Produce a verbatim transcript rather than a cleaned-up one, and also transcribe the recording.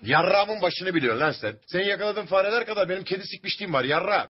Yarrağımın başını biliyorsun lan sen. Senin yakaladığın fareler kadar benim kedi sikmişliğim var yarrağım.